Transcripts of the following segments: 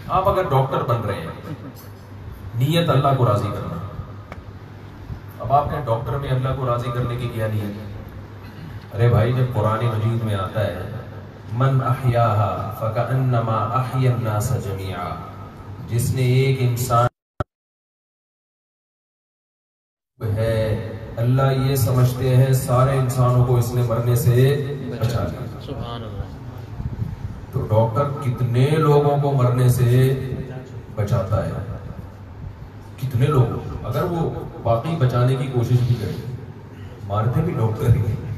आप अगर डॉक्टर बन रहे हैं, नीयत अल्लाह को राजी करना। अब आपने डॉक्टर में अल्लाह को राजी करने की क्या नीयत? अरे भाई, जब कुरान मजीद में आता है मन अहयाहा फकअन्नमा अहया अन्नास जमीआ, जिसने एक इंसान है, अल्लाह ये समझते हैं सारे इंसानों को इसने मरने से बचा लिया। सुभान अल्लाह। तो डॉक्टर कितने लोगों को मरने से बचाता है? कितने लोगों, अगर वो बाकी बचाने की कोशिश भी करे, मारते भी डॉक्टर ही है,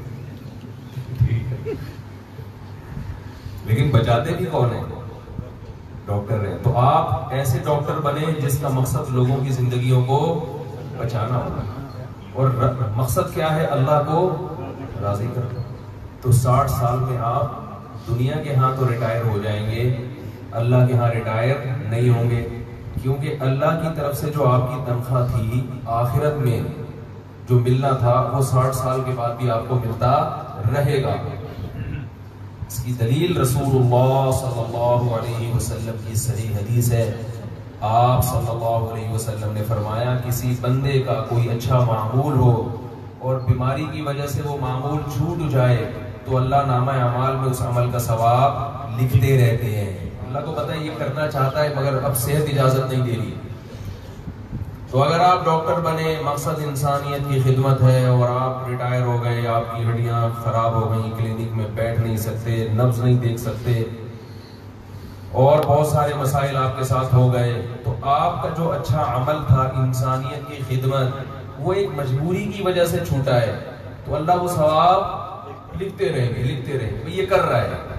लेकिन बचाते भी कौन है? डॉक्टर है। तो आप ऐसे डॉक्टर बने जिसका मकसद लोगों की जिंदगियों को बचाना होगा, और मकसद क्या है? अल्लाह को राजी करना। तो 60 साल में आप दुनिया के यहाँ तो रिटायर हो जाएंगे, अल्लाह के यहाँ रिटायर नहीं होंगे, क्योंकि अल्लाह की तरफ से जो आपकी तनख्वाह थी आखिरत में जो मिलना था वो 60 साल के बाद भी आपको मिलता रहेगा। इसकी दलील रसूलुल्लाह सल्लल्लाहु अलैहि वसल्लम की सही हदीस है। आप सल्लल्लाहु अलैहि वसल्लम ने फरमाया, किसी बंदे का कोई अच्छा मामूल हो और बीमारी की वजह से वो मामूल छूट जाए तो अल्लाह नामा अमाल में उस अमल का सवाब लिखते रहते हैं। अल्लाह को पता है ये करना चाहता है, मगर अब सेहत इजाजत नहीं दे रही। तो अगर आप डॉक्टर बने, मकसद इंसानियत की खिदमत है, और आप रिटायर हो गए, आपकी हड्डियां खराब हो गई, क्लिनिक में बैठ नहीं सकते, नब्ज नहीं देख सकते, और बहुत सारे मसाइल आपके साथ हो गए, तो आपका जो अच्छा अमल था इंसानियत की खिदमत, वो एक मजबूरी की वजह से छूटा है, तो अल्लाह वो सवाब लिखते रहेंगे। ये कर रहा है।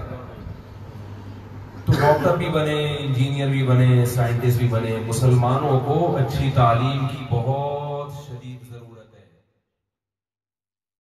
तो डॉक्टर भी बने, इंजीनियर भी बने, साइंटिस्ट भी बने, मुसलमानों को अच्छी तालीम की बहुत